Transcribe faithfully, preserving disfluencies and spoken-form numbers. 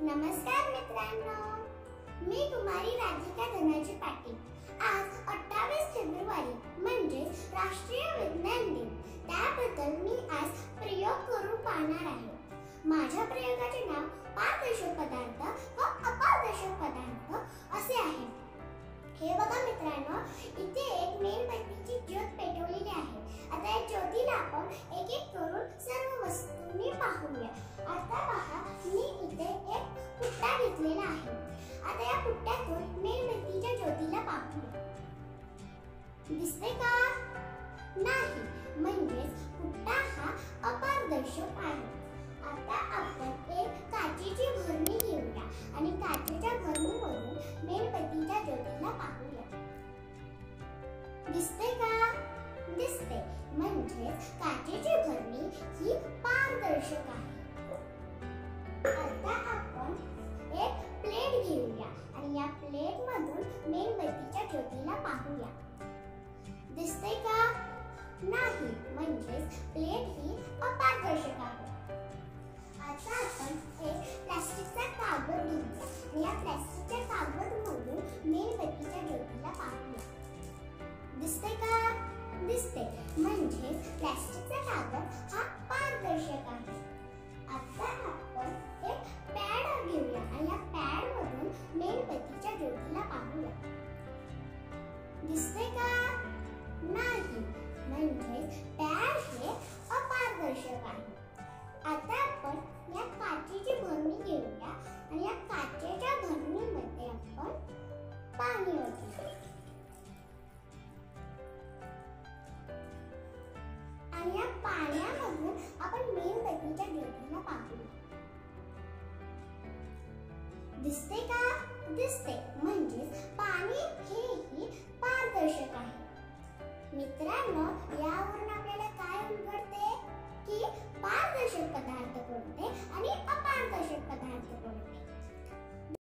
नमस्कार मित्रांनो, मी कुमारी राधिका धनाजी पाटील. आज अठ्ठावीस फेब्रुवारी म्हणजे राष्ट्रीय विज्ञान दिन. त्याबद्दल मी आज प्रयोग करून पाहणार आहे. माझ्या प्रयोगाचे नाव पारदर्शक पदार्थ व अपारदर्शक पदार्थ असे आहे. हे बघा मित्रांनो, इथे एक मेणबत्तीची ज्योत पेटवलेली आहे. आता या ज्योतीला आपण एक एक करून सर्व वस्तूंनी पाहूया. आता पहा, मी इथे एक पुट्टा घेतलेला आहे. आता या पुट्ट्यातून मेणबत्तीच्या ज्योतीला पाहूया. दिसते का? नाही, म्हणजेच पुट्टा हा अपारदर्शक आहे. आता आपण एक काचेची भरणी घेऊया आणि काचेच्या भरणीमधून मेणबत्तीच्या ज्योतीला पाहूया. दिसते का? दिसते, म्हणजेच काचेची भरणी ही पारदर्शक आहे. आता आपण एक प्लेट घेऊया आणि या प्लेट मधून मेणबत्तीच्या ज्योतीला पाहूया. दिसते का? नाही, म्हणजेच प्लेट ही अपारदर्शक आहे. आता आपण एक प्लास्टिकचा कागद घेऊया आणि या प्लास्टिकच्या कागद मधून मेणबत्तीच्या ज्योतीला पाहूया. दिसते का? दिसते, म्हणजेच प्लास्टिकचा कागद हा पारदर्शक आहे. आता आपण एक पॅड घेऊया आणि या पॅड मधून मेणबत्तीच्या ज्योतीला पाहूया. दिसते का? नाही, म्हणजेच पॅड हे अपारदर्शक आहे. आता आपण या काचेची भरणी घेऊया आणि या काचेच्या भरणीमध्ये आपण पाणी ओतूया आणि या पाण्यामधून आपण मेणबत्तीच्या ज्योतीला पाहूया. दिसते का? दिसते, म्हणजेच पाणी हेही पारदर्शक आहे. मित्रांनो, या